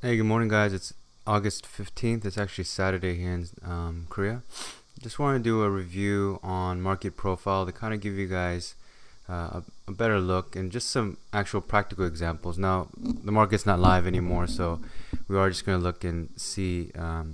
Hey, good morning, guys. It's August 15th. It's actually Saturday here in Korea. Just want to do a review on market profile to kind of give you guys a better look and just some actual practical examples. Now, the market's not live anymore, so we are just going to look and see,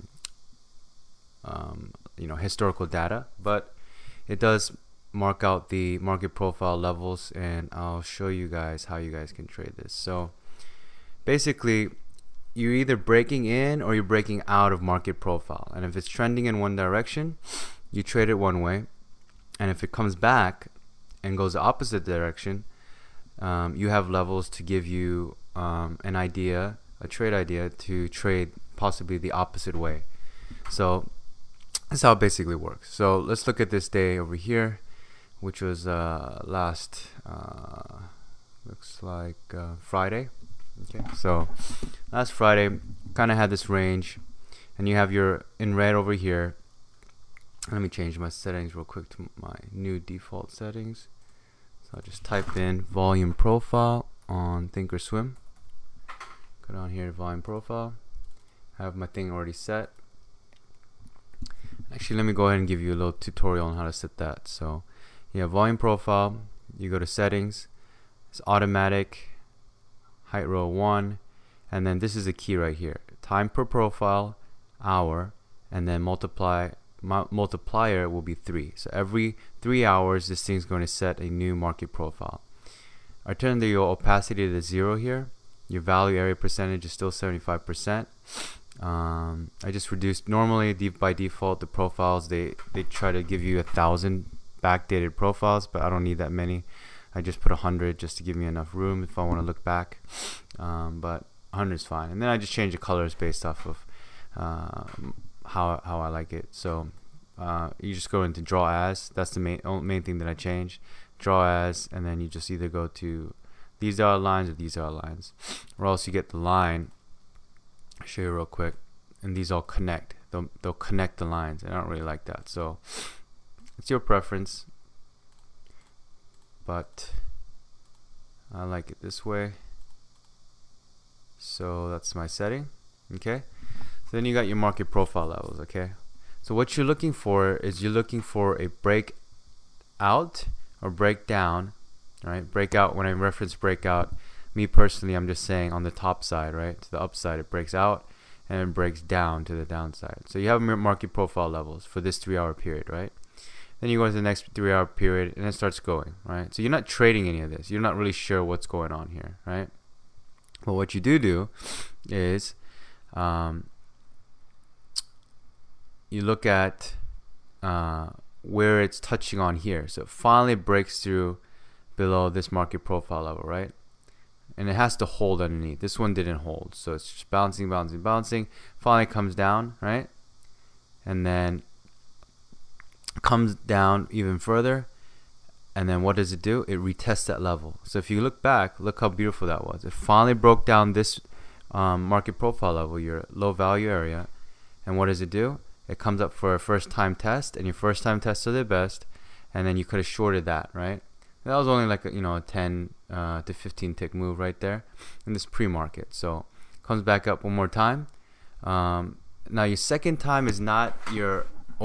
historical data. But it does mark out the market profile levels, and I'll show you guys how you guys can trade this. So, basically, you're either breaking in or you're breaking out of market profile. And if it's trending in one direction, you trade it one way. And if it comes back and goes the opposite direction, you have levels to give you an idea, a trade idea to trade possibly the opposite way. So that's how it basically works. So let's look at this day over here, which was last, looks like Friday. Okay, so last Friday kind of had this range, and you have your in red over here. Let me change my settings real quick to my new default settings. So I'll just type in volume profile on Thinkorswim. Go down here to volume profile. I have my thing already set. Actually, let me go ahead and give you a little tutorial on how to set that. So yeah, volume profile, you go to settings, it's automatic, height row 1, and then this is the key right here, time per profile, hour, and then multiplier will be 3. So every 3 hours this thing's going to set a new market profile. I turn your opacity to 0 here. Your value area percentage is still 75%. I just reduced, normally by default the profiles they try to give you 1,000 backdated profiles, but I don't need that many. I just put 100 just to give me enough room if I want to look back, but 100 is fine. And then I just change the colors based off of how I like it. So you just go into draw as. That's the main thing that I changed. Draw as, and then you just either go to these dotted lines or these dotted lines, or else you get the line. I'll show you real quick, and these all connect. They'll connect the lines, and I don't really like that. So it's your preference, but I like it this way. So that's my setting. Okay, so then you got your market profile levels. Okay, so what you're looking for is you're looking for a break out or break down. Right, breakout. When I reference breakout, me personally, I'm just saying on the top side, right, to the upside, it breaks out and it breaks down to the downside. So you have market profile levels for this 3-hour period, right? Then you go to the next 3-hour period, and it starts going, right? So you're not trading any of this. You're not really sure what's going on here, right? But what you do is you look at where it's touching on here. So it finally breaks through below this market profile level, right? And it has to hold underneath. This one didn't hold, so it's just bouncing. Finally comes down, right? And then comes down even further, and then what does it do? It retests that level. So if you look back, look how beautiful that was. It finally broke down this market profile level, your low value area, and what does it do? It comes up for a first time test, and your first time tests are the best, and then you could have shorted that, right? That was only like a 10 to 15 tick move right there in this pre-market. So comes back up one more time. Now your second time is not your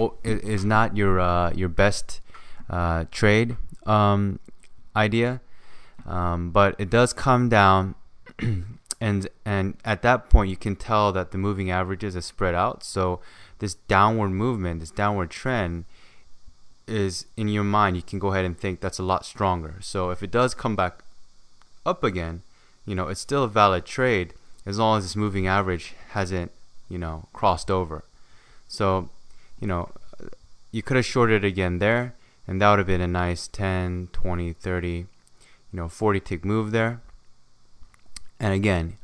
your best trade idea, but it does come down, and at that point you can tell that the moving averages are spread out. So this downward movement, this downward trend, is in your mind, you can go ahead and think that's a lot stronger. So if it does come back up again, it's still a valid trade as long as this moving average hasn't crossed over. So you could have shorted again there, and that would have been a nice 10, 20, 30, 40 tick move there. And again,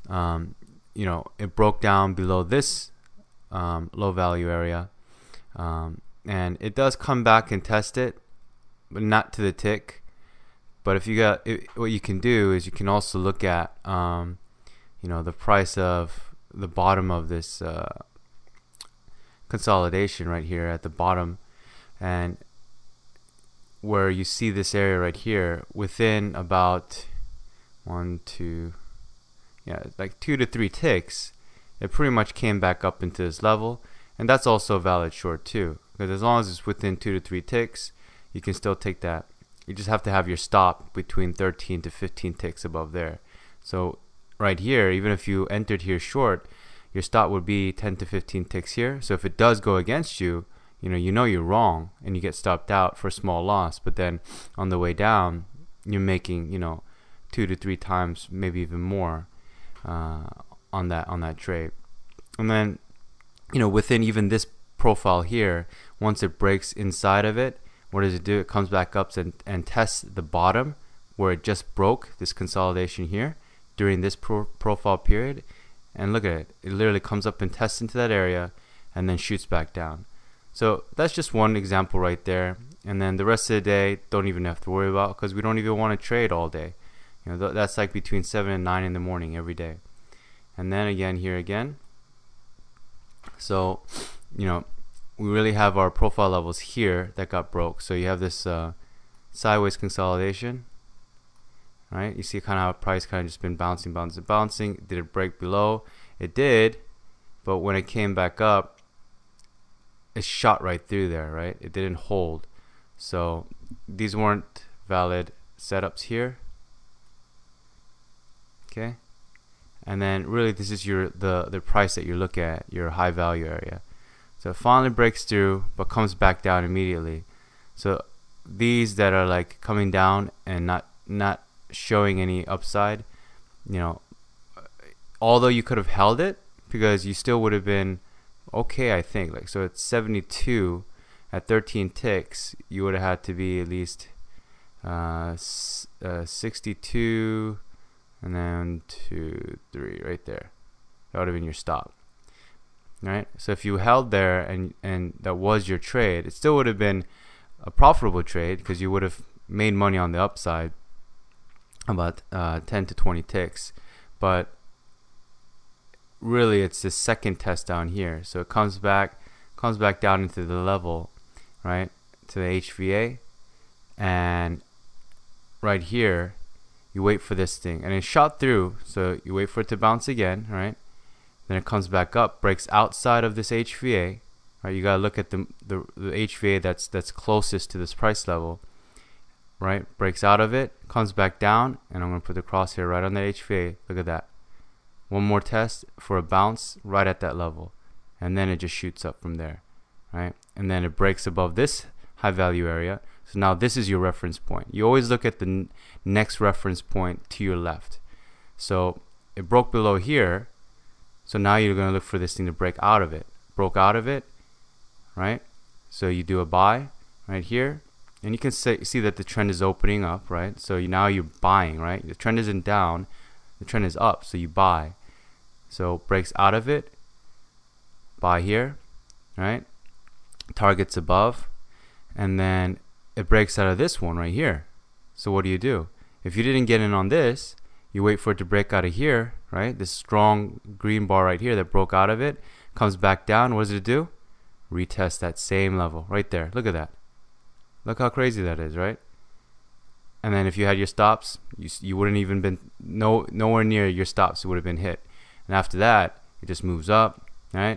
it broke down below this low value area, and it does come back and test it, but not to the tick. But if you got it, what you can do is you can also look at the price of the bottom of this consolidation right here at the bottom, and where you see this area right here within about 1, 2, yeah, like 2 to 3 ticks, it pretty much came back up into this level. And that's also a valid short too, because as long as it's within 2 to 3 ticks, you can still take that. You just have to have your stop between 13 to 15 ticks above there. So right here, even if you entered here short, your stop would be 10 to 15 ticks here. So if it does go against you, you know you're wrong and you get stopped out for a small loss. But then on the way down, you're making 2 to 3 times, maybe even more on that trade. And then within even this profile here, once it breaks inside of it, what does it do? It comes back up and tests the bottom where it just broke, this consolidation here during this profile period. And look at it. It literally comes up and tests into that area and then shoots back down. So that's just one example right there. And then the rest of the day, don't even have to worry about, because we don't even want to trade all day. That's like between 7 and 9 in the morning every day. And then again, here again. So, we really have our profile levels here that got broke. So you have this sideways consolidation, right? You see kind of how price kind of just been bouncing. Did it break below? It did, but when it came back up, it shot right through there, right? It didn't hold. So these weren't valid setups here. Okay, and then really this is the price that you look at, your high value area. So it finally breaks through, but comes back down immediately. So these that are like coming down and not showing any upside, although you could have held it, because you still would have been okay, I think. Like, so it's 72 at 13 ticks. You would have had to be at least 62, and then 2, 3 right there. That would have been your stop. Right? So if you held there and that was your trade, it still would have been a profitable trade, because you would have made money on the upside, about 10 to 20 ticks. But really it's the second test down here. So it comes back down into the level, right, to the HVA, and right here you wait for this thing, and it shot through, so you wait for it to bounce again, right? Then it comes back up, breaks outside of this HVA, right? You gotta look at the HVA that's closest to this price level, right? Breaks out of it, comes back down, and I'm gonna put the crosshair right on the HVA. Look at that. One more test for a bounce right at that level, and then it just shoots up from there, right? And then it breaks above this high value area. So now this is your reference point. You always look at the next reference point to your left. So it broke below here. So now you're going to look for this thing to break out of it. Broke out of it, right? So you do a buy right here, and you can see that the trend is opening up, right? So now you're buying, right? The trend isn't down, the trend is up, so you buy. So breaks out of it, buy here, right? Targets above, and then it breaks out of this one right here. So what do? If you didn't get in on this, you wait for it to break out of here, right? This strong green bar right here that broke out of it, comes back down. What does it do? Retest that same level right there. Look at that. Look how crazy that is, right? And then if you had your stops, you wouldn't even been nowhere near your stops. It would have been hit. And after that, it just moves up, right?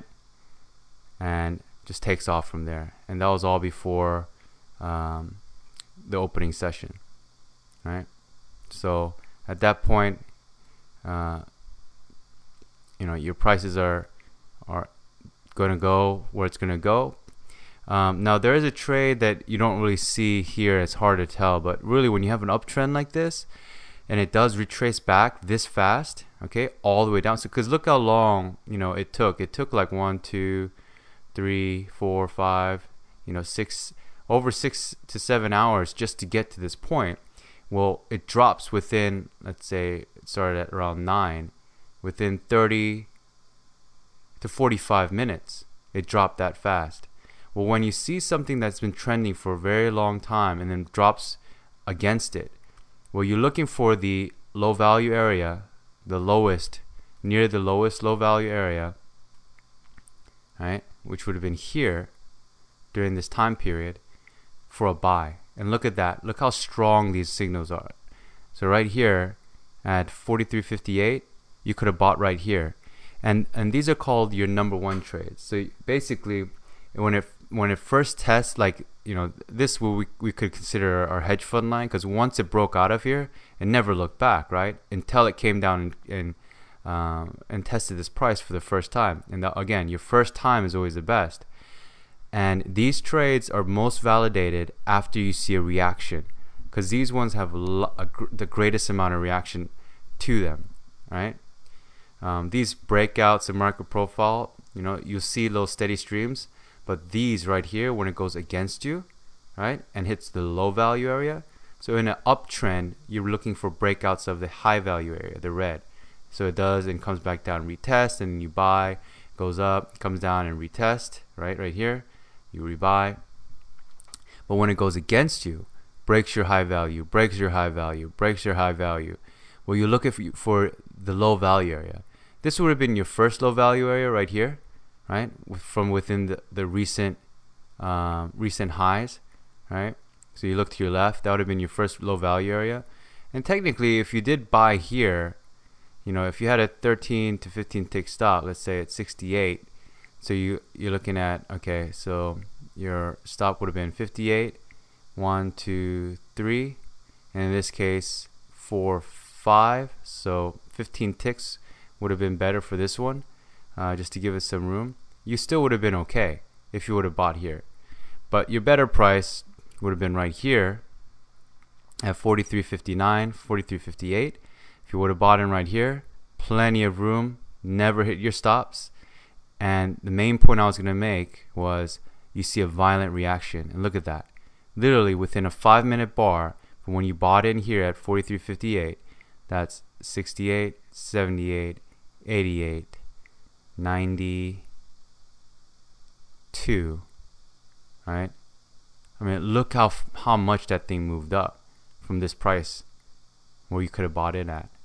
And just takes off from there. And that was all before the opening session, right? So at that point, your prices are going to go where it's going to go. Now there is a trade that you don't really see here. It's hard to tell, but really when you have an uptrend like this, and it does retrace back this fast, okay, all the way down. So because look how long it took. It took like 1, 2, 3, 4, 5, 6, over 6 to 7 hours just to get to this point. Well, it drops within, let's say it started at around 9, within 30 to 45 minutes, it dropped that fast. Well, when you see something that's been trending for a very long time and then drops against it, well, you're looking for the low value area, the lowest, near the lowest low value area, right, which would have been here during this time period, for a buy. And look at that. Look how strong these signals are. So right here at 43.58, you could have bought right here. And these are called your number one trades. So basically, when it first tests, like, you know, this we could consider our hedge fund line, because once it broke out of here, it never looked back, right? Until it came down and tested this price for the first time. And again, your first time is always the best. And these trades are most validated after you see a reaction, because these ones have the greatest amount of reaction to them, right? These breakouts in market profile, you know, you'll see little steady streams, but these right here, when it goes against you, right, and hits the low value area, so in an uptrend, you're looking for breakouts of the high value area, the red. So it does and comes back down, retest, and you buy, goes up, comes down and retest, right here, you rebuy. But when it goes against you, breaks your high value, breaks your high value, breaks your high value, well, you look for the low value area. This would have been your first low value area right here, right, from within the recent highs, right? So you look to your left, that would have been your first low value area. And technically, if you did buy here, you know, if you had a 13 to 15 tick stop, let's say at 68, so you're looking at, okay, so your stop would have been 58, 1, 2, 3, and in this case 4, 5, so 15 ticks would have been better for this one, just to give it some room. You still would have been okay if you would have bought here, but your better price would have been right here at 43.59, 43.58. If you would have bought in right here, plenty of room, never hit your stops. And the main point I was going to make was, you see a violent reaction, and look at that, literally within a 5-minute bar from when you bought in here at 43.58, that's 68, 78, 88, 92, right? I mean, look how much that thing moved up from this price where you could have bought in at.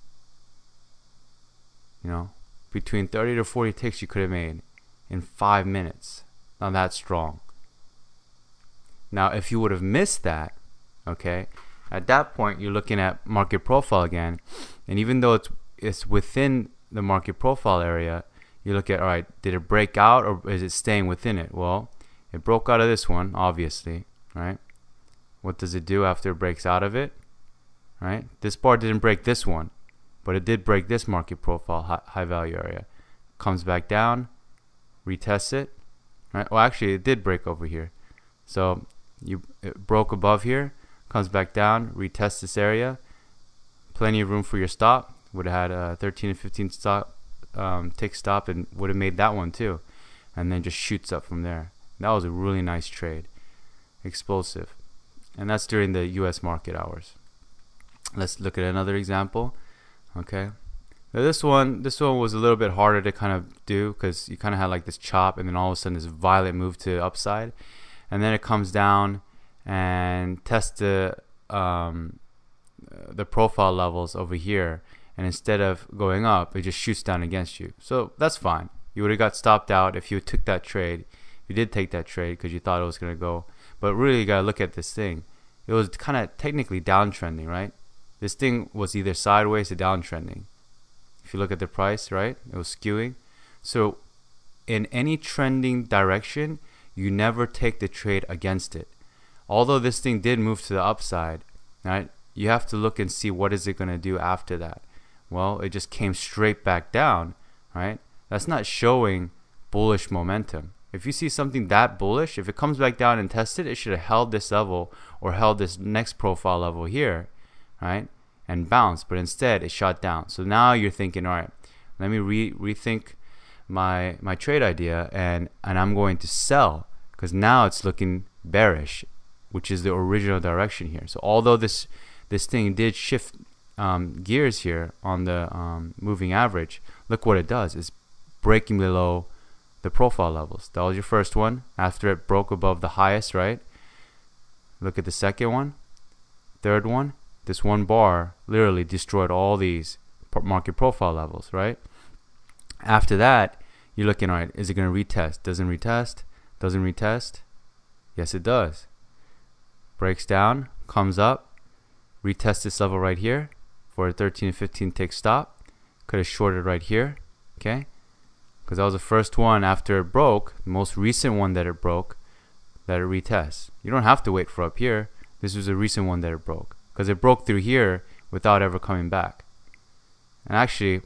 You know, between 30 to 40 ticks you could have made in 5 minutes. Now that's strong. Now if you would have missed that, okay, at that point you're looking at market profile again, and even though it's within the market profile area, you look at, all right, did it break out or is it staying within it? Well, it broke out of this one, obviously, right? What does it do after it breaks out of it? Right? This bar didn't break this one, but it did break this market profile high value area. Comes back down, retests it, right? Well, actually, it did break over here. So it broke above here, comes back down, retests this area. Plenty of room for your stop. Would have had a 13 and 15 stop, tick stop, and would have made that one too. And then just shoots up from there. That was a really nice trade. Explosive. And that's during the US market hours. Let's look at another example. Okay. Now this one was a little bit harder to kind of do, because you kind of had like this chop and then all of a sudden this violent move to upside, and then it comes down and tests the profile levels over here, and instead of going up, it just shoots down against you. So that's fine. You would have got stopped out if you took that trade. You did take that trade because you thought it was going to go, but really you got to look at this thing. It was kind of technically downtrending, right? This thing was either sideways or downtrending. If you look at the price, right, it was skewing. So in any trending direction, you never take the trade against it. Although this thing did move to the upside, right, you have to look and see what is it going to do after that. Well, it just came straight back down, right? That's not showing bullish momentum. If you see something that bullish, if it comes back down and tested, it should have held this level or held this next profile level here, right, and bounced. But instead, it shot down. So now you're thinking, all right, let me rethink my trade idea, and I'm going to sell, because now it's looking bearish, which is the original direction here. So although this thing did shift gears here on the moving average, look what it does. It's breaking below the profile levels. That was your first one after it broke above the highest, right? Look at the second one, third one. This one bar literally destroyed all these market profile levels, right? After that, you're looking, all right, is it going to retest? Doesn't retest? Doesn't retest? Yes, it does. Breaks down, comes up, retests this level right here for a 13 and 15 tick stop, could have shorted right here, okay? Because that was the first one after it broke, the most recent one that it broke, that it retests. You don't have to wait for up here. This was a recent one that it broke, because it broke through here without ever coming back. And actually,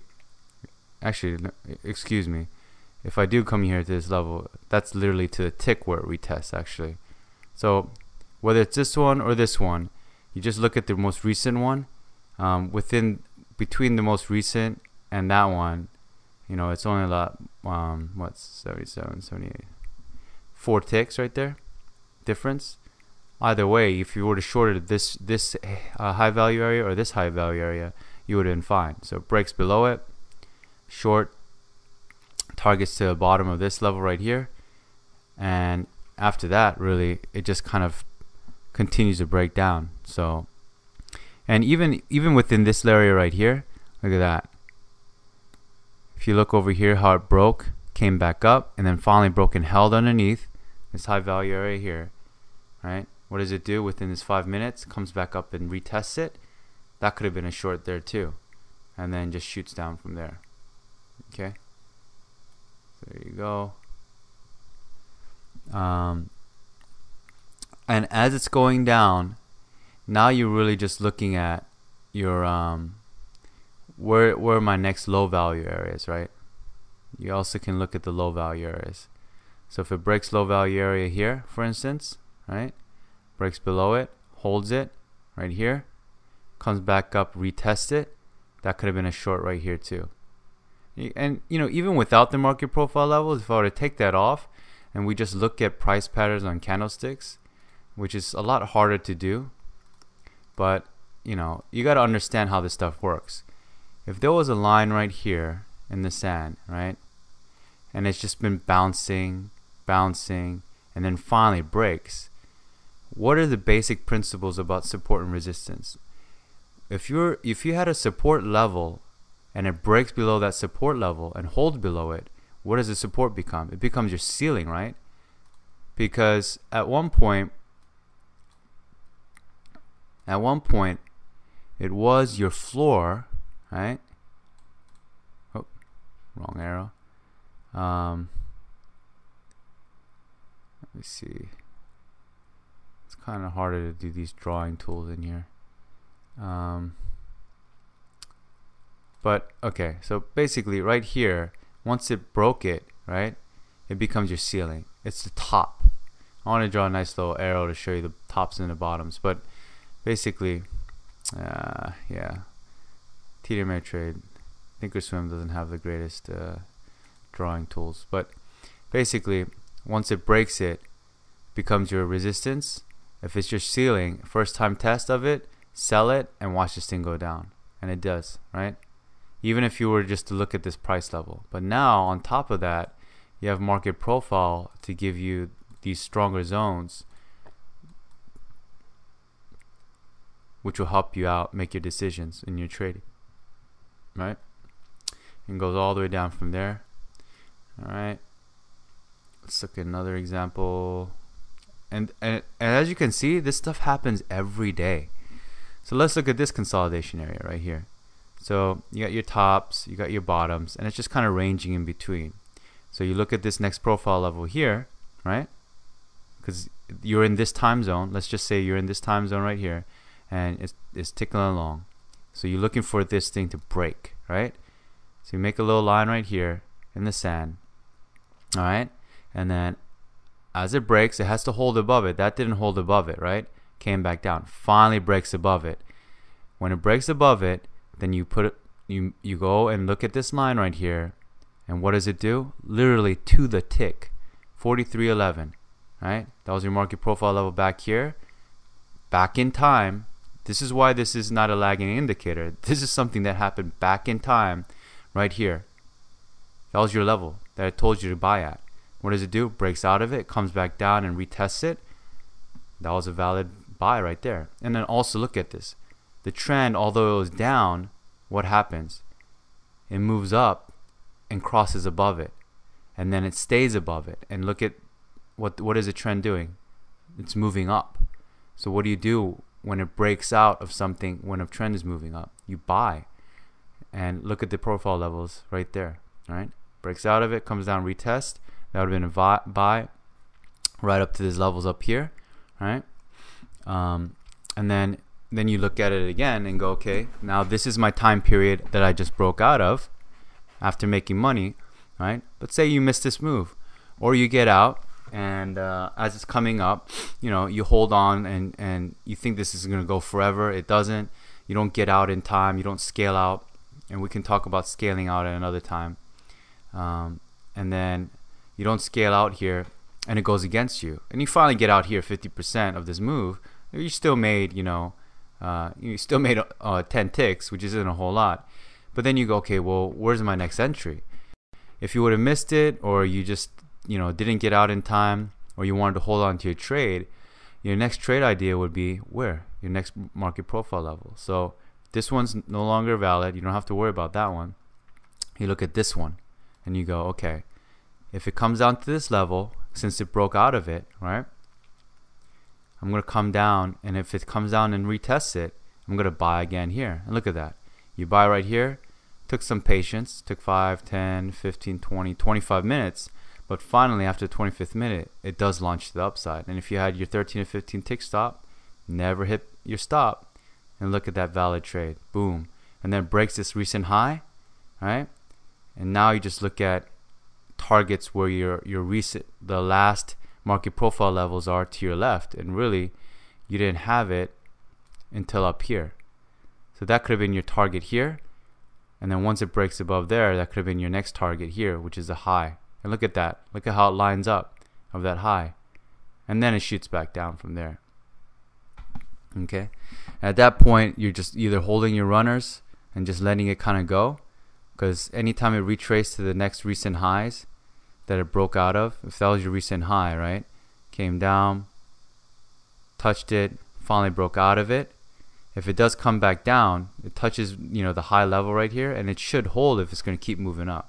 excuse me, if I do come here to this level, that's literally to the tick where it retests actually. So whether it's this one or this one, you just look at the most recent one. Between the most recent and that one, you know, it's only a lot, what's 77, 78, 4 ticks right there difference. Either way, if you would have shorted this high value area or this high value area, you would have been fine. So it breaks below it, short, targets to the bottom of this level right here, and after that really it just kind of continues to break down. So, and even within this area right here, look at that. If you look over here how it broke, came back up, and then finally broke and held underneath this high value area here, right? What does it do within this 5 minutes? Comes back up and retests it. That could have been a short there too, and then just shoots down from there. Okay, so there you go. And as it's going down, now you're really just looking at your where are my next low value areas, right? You also can look at the low value areas. So if it breaks low value area here, for instance, right, breaks below it, holds it right here, comes back up, retests it, that could have been a short right here too. And you know, even without the market profile levels, if I were to take that off and we just look at price patterns on candlesticks, which is a lot harder to do, but you know, you got to understand how this stuff works. If there was a line right here in the sand, right, and it's just been bouncing, and then finally breaks, what are the basic principles about support and resistance? If you had a support level and it breaks below that support level and holds below it, what does the support become? It becomes your ceiling, right? Because at one point it was your floor, right? Oh, wrong arrow. Let me see. It's kind of harder to do these drawing tools in here. But okay, so basically right here, once it broke it, right, it becomes your ceiling. It's the top. I want to draw a nice little arrow to show you the tops and the bottoms, but basically, yeah, TD Ameritrade, Thinkorswim doesn't have the greatest drawing tools, but basically, once it breaks it, becomes your resistance. If it's your ceiling, first time test of it, sell it and watch this thing go down, and it does, right? Even if you were just to look at this price level. But now on top of that, you have market profile to give you these stronger zones, which will help you out make your decisions in your trading, right? And goes all the way down from there. All right, let's look at another example. And as you can see, this stuff happens every day. So let's look at this consolidation area right here. So you got your tops, you got your bottoms, and it's just kind of ranging in between. So you look at this next profile level here, right? Because you're in this time zone. Let's just say you're in this time zone right here, and it's ticking along. So you're looking for this thing to break, right? So you make a little line right here in the sand, all right? And then as it breaks, it has to hold above it. That didn't hold above it, right? Came back down, finally breaks above it. When it breaks above it, then you put it, you go and look at this line right here, and what does it do? Literally to the tick, 43.11, right? That was your market profile level back here, back in time. This is why this is not a lagging indicator. This is something that happened back in time, right here. That was your level that I told you to buy at. What does it do? Breaks out of it, comes back down and retests it. That was a valid buy right there. And then also look at this. The trend, although it was down, what happens? It moves up and crosses above it, and then it stays above it. And look at what is the trend doing? It's moving up. So what do you do when it breaks out of something? When a trend is moving up, you buy, and look at the profile levels right there. All right, breaks out of it, comes down, retest. That would have been a buy right up to these levels up here. All right, and then you look at it again and go, okay, now this is my time period that I just broke out of after making money. Right, but say you miss this move, or you get out, and as it's coming up, you hold on, and you think this is going to go forever. It doesn't. You don't get out in time. You don't scale out, and we can talk about scaling out at another time. And then you don't scale out here, and it goes against you, and you finally get out here 50% of this move. You still made, you still made 10 ticks, which isn't a whole lot. But then you go, okay, well, where's my next entry? If you would have missed it, or you just didn't get out in time, or you wanted to hold on to your trade, your next trade idea would be where? Your next market profile level. So this one's no longer valid. You don't have to worry about that one. You look at this one and you go, okay, if it comes down to this level, since it broke out of it, right, I'm going to come down, and if it comes down and retests it, I'm going to buy again here. And look at that. You buy right here. Took some patience, took 5, 10, 15, 20, 25 minutes, but finally after the 25th minute, it does launch to the upside. And if you had your 13 or 15 tick stop, never hit your stop, and look at that valid trade, boom. And then breaks this recent high, right? And now you just look at targets where your the last market profile levels are to your left, and really you didn't have it until up here. So that could have been your target here. And then once it breaks above there, that could have been your next target here, which is a high. And look at that. Look at how it lines up of that high. And then it shoots back down from there. Okay. At that point, you're just either holding your runners and just letting it kind of go. Because anytime it retraced to the next recent highs that it broke out of, if that was your recent high, right? Came down, touched it, finally broke out of it. If it does come back down, it touches, the high level right here, and it should hold if it's going to keep moving up.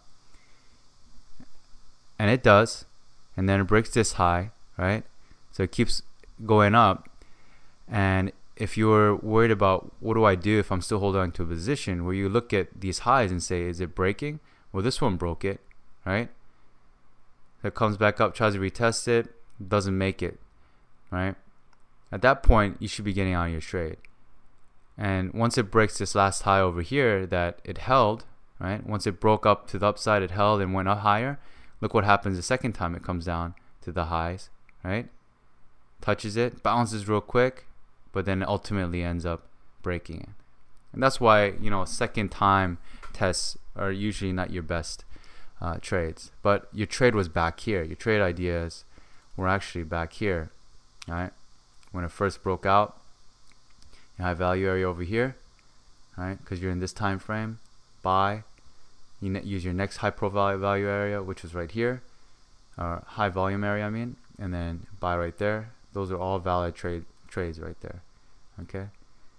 And it does. And then it breaks this high, right? So it keeps going up. And if you're worried about what do I do if I'm still holding on to a position, where you look at these highs and say, is it breaking? Well, this one broke it, right? So it comes back up, tries to retest it, doesn't make it, right? At that point, you should be getting out of your trade. And once it breaks this last high over here that it held, right? Once it broke up to the upside, it held and went up higher. Look what happens the second time it comes down to the highs, right? Touches it, bounces real quick, but then ultimately ends up breaking it. And that's why, second time tests are usually not your best trades. But your trade was back here. Your trade ideas were actually back here, right? When it first broke out. High value area over here, right? Because you're in this time frame. Buy. You use your next high profile value area, which was right here, or high volume area, and then buy right there. Those are all valid trades right there. Okay.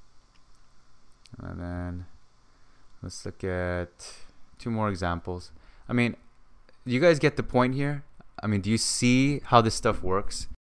And then let's look at 2 more examples. Do you guys get the point here? Do you see how this stuff works?